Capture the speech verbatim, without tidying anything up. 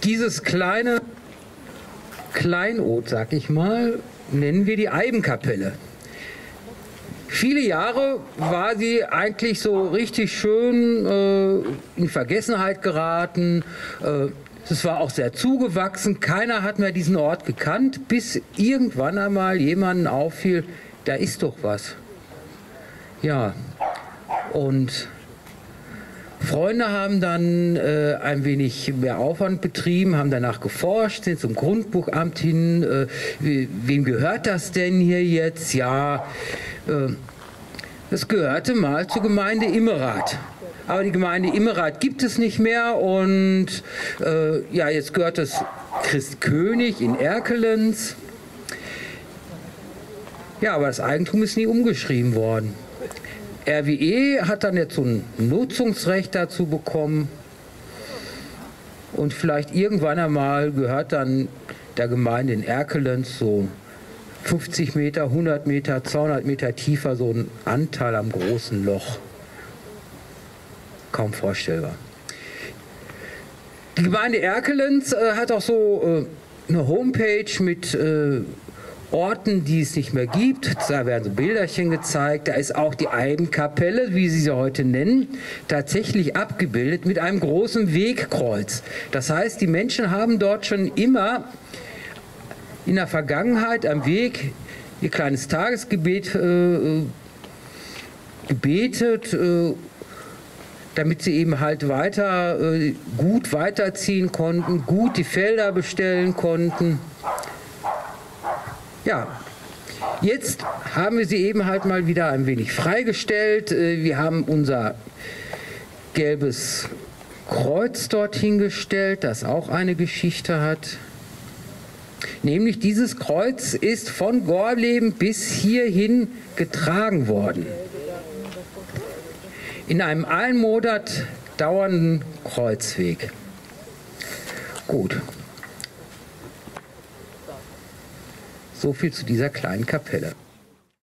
Dieses kleine Kleinod, sag ich mal, nennen wir die Eibenkapelle. Viele Jahre war sie eigentlich so richtig schön äh, in Vergessenheit geraten. Äh, es war auch sehr zugewachsen. Keiner hat mehr diesen Ort gekannt, bis irgendwann einmal jemandem auffiel, da ist doch was. Ja, und Freunde haben dann äh, ein wenig mehr Aufwand betrieben, haben danach geforscht, sind zum Grundbuchamt hin. Äh, wem gehört das denn hier jetzt? Ja, äh, das gehörte mal zur Gemeinde Immerath. Aber die Gemeinde Immerath gibt es nicht mehr und äh, ja, jetzt gehört es Christ König in Erkelenz. Ja, aber das Eigentum ist nie umgeschrieben worden. R W E hat dann jetzt so ein Nutzungsrecht dazu bekommen und vielleicht irgendwann einmal gehört dann der Gemeinde in Erkelenz so fünfzig Meter, hundert Meter, zweihundert Meter tiefer so ein Anteil am großen Loch. Kaum vorstellbar. Die Gemeinde Erkelenz äh, hat auch so äh, eine Homepage mit äh, Orten, die es nicht mehr gibt. Da werden so Bilderchen gezeigt. Da ist auch die Eibenkapelle, wie sie sie heute nennen, tatsächlich abgebildet mit einem großen Wegkreuz. Das heißt, die Menschen haben dort schon immer in der Vergangenheit am Weg ihr kleines Tagesgebet äh, gebetet, äh, damit sie eben halt weiter äh, gut weiterziehen konnten, gut die Felder bestellen konnten. Ja, jetzt haben wir sie eben halt mal wieder ein wenig freigestellt. Wir haben unser gelbes Kreuz dorthin gestellt, das auch eine Geschichte hat. Nämlich dieses Kreuz ist von Gorleben bis hierhin getragen worden. In einem einen Monat dauernden Kreuzweg. Gut. So viel zu dieser kleinen Kapelle.